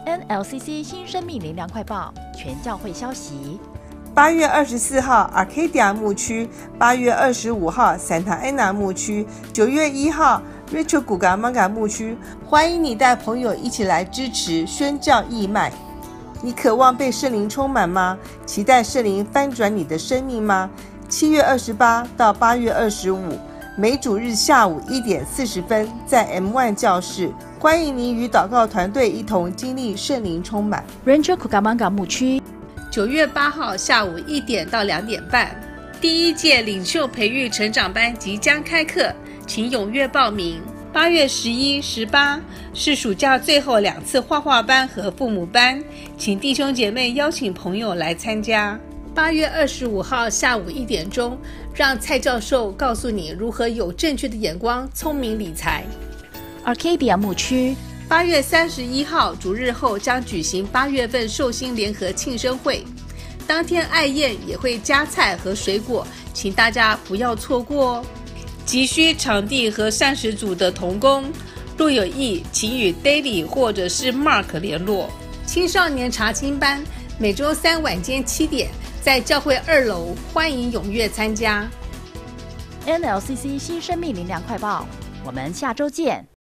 NLCC 新生命灵粮快报全教会消息。 8月24号 Arcadia 牧区，8月25号 Santa Ana 牧区，9月1号 Rancho Cucamonga 牧区。欢迎你带朋友一起来支持宣教义卖。你渴望被圣灵充满吗？期待圣灵翻转你的生命吗？7月28到8月25，每主日下午1点40分，在 M1 教室，欢迎你与祷告团队一同经历圣灵充满。 Rancho Cucamonga 牧区 9月8号下午1点到2点半，第1届领袖培育成长班即将开课，请踊跃报名。8月11、18是暑假最后2次画画班和父母班，请弟兄姐妹邀请朋友来参加。8月25号下午1点钟，让蔡教授告诉你如何有正确的眼光，聪明理财。 Arcadia 牧区 8月31号主日后将举行8月份寿星联合庆生会，当天爱宴也会加菜和水果，请大家不要错过哦。急需场地和膳食组的同工，若有意请与 Daily 或者是 Mark 联络。青少年查经班每周3晚间7点在教会2楼，欢迎踊跃参加。 NLCC 新生命灵粮快报，我们下周见。